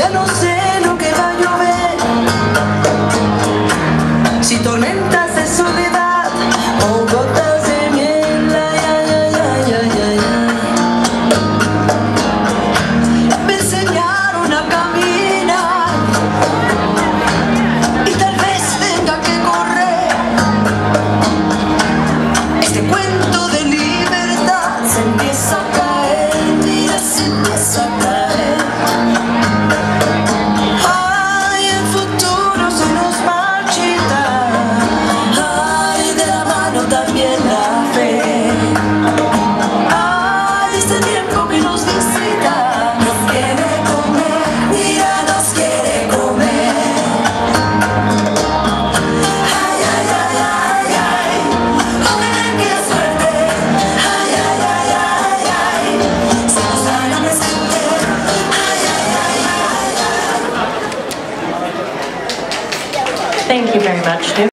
Ya no sé lo que va a llover, si tormentas de soledad o gotas de miel. Ay, ay, ay, ay, ay, ay, ay. Me enseñaron a caminar y tal vez tenga que correr. Este cuento de libertad se empieza a caer, mira, se empieza a caer. Thank you very much.